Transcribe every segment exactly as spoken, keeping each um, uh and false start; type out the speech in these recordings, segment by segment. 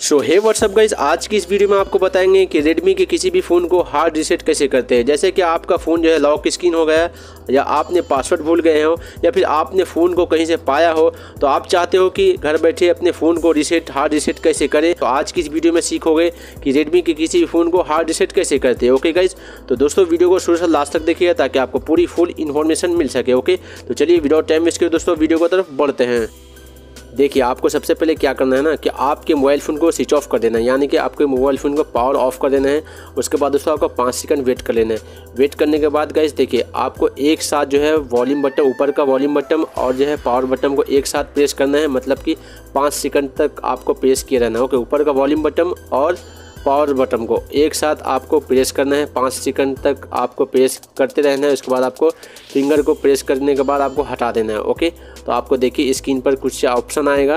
सो हे WhatsApp guys, आज की इस वीडियो में आपको बताएंगे कि रेडमी के किसी भी फ़ोन को हार्ड रीसेट कैसे करते हैं। जैसे कि आपका फ़ोन जो है लॉक स्क्रीन हो गया या आपने पासवर्ड भूल गए हो या फिर आपने फ़ोन को कहीं से पाया हो, तो आप चाहते हो कि घर बैठे अपने फ़ोन को रीसेट हार्ड रीसेट कैसे करें। तो आज की इस वीडियो में सीखोगे कि रेडमी के किसी भी फ़ोन को हार्ड रीसेट कैसे करते हैं। ओके गाइस, तो दोस्तों वीडियो को शुरू से लास्ट तक देखिएगा ताकि आपको पूरी फुल इन्फॉर्मेशन मिल सके। ओके, तो चलिए विदाउट टाइम वेस्ट करके दोस्तों वीडियो की तरफ बढ़ते हैं। देखिए, आपको सबसे पहले क्या करना है ना कि आपके मोबाइल फ़ोन को स्विच ऑफ कर देना है, यानी कि आपके मोबाइल फ़ोन को पावर ऑफ कर देना है। उसके बाद दोस्तों आपको पाँच सेकंड वेट कर लेना है। वेट करने के बाद गाइस देखिए, आपको एक साथ जो है वॉल्यूम बटन, ऊपर का वॉल्यूम बटन और जो है पावर बटन को एक साथ प्रेस करना है। मतलब कि पाँच सेकंड तक आपको प्रेस किया रहना है। ओके, ऊपर का वॉल्यूम बटन और पावर बटन को एक साथ आपको प्रेस करना है। पाँच सेकंड तक आपको प्रेस करते रहना है। उसके बाद आपको फिंगर को प्रेस करने के बाद आपको हटा देना है। ओके, तो आपको देखिए स्क्रीन पर कुछ ऑप्शन आएगा।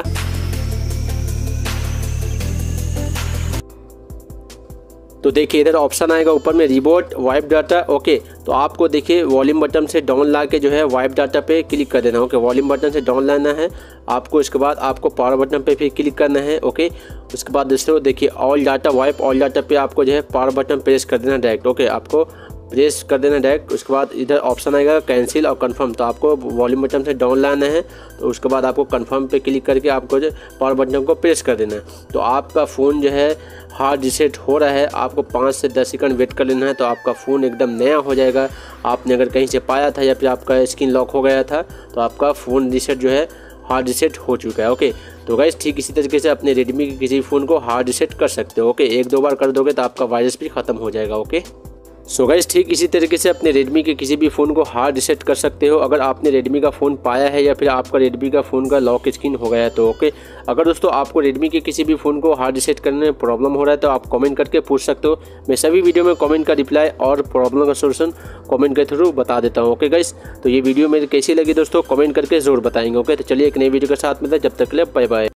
तो देखिए इधर ऑप्शन आएगा ऊपर में रिबूट वाइप डाटा। ओके, तो आपको देखिए वॉल्यूम बटन से डाउन ला के जो है वाइप डाटा पे क्लिक कर देना। ओके, वॉल्यूम बटन से डाउन लाना है आपको। इसके बाद आपको पावर बटन पे फिर क्लिक करना है। ओके, उसके बाद दोस्तों देखिए all data wipe all data पे आपको जो है पावर बटन प्रेस कर देना डायरेक्ट। ओके, आपको प्रेस कर देना डायरेक्ट। उसके बाद इधर ऑप्शन आएगा कैंसिल और कंफर्म, तो आपको वॉल्यूम बटन से डाउन लाना है। तो उसके बाद आपको कंफर्म पे क्लिक करके आपको जो पावर बटन को प्रेस कर देना है। तो आपका फ़ोन जो है हार्ड रीसेट हो रहा है। आपको पाँच से दस सेकंड वेट कर लेना है, तो आपका फ़ोन एकदम नया हो जाएगा। आपने अगर कहीं से पाया था या फिर आपका स्क्रीन लॉक हो गया था, तो आपका फ़ोन रीसेट जो है हार्ड रीसेट हो चुका है। ओके, तो गाइस ठीक इसी तरीके से अपने रेडमी के किसी फ़ोन को हार्ड रीसेट कर सकते हो। ओके, एक दो बार कर दोगे तो आपका वायरस भी ख़त्म हो जाएगा। ओके, सो गाइस ठीक इसी तरीके से अपने रेडमी के किसी भी फ़ोन को हार्ड रीसेट कर सकते हो अगर आपने रेडमी का फ़ोन पाया है या फिर आपका रेडमी का फ़ोन का लॉक स्क्रीन हो गया है तो। ओके, अगर दोस्तों आपको रेडमी के किसी भी फ़ोन को हार्ड रीसेट करने में प्रॉब्लम हो रहा है तो आप कमेंट करके पूछ सकते हो। मैं सभी वीडियो में कमेंट का रिप्लाई और प्रॉब्लम का सोल्यूशन कमेंट के थ्रू बता देता हूँ। ओके गाइस, तो ये वीडियो मेरी कैसी लगी दोस्तों कमेंट करके ज़रूर बताएंगे। ओके, तो चलिए एक नई वीडियो के साथ मिलते हैं, जब तक के लिए बाय बाय।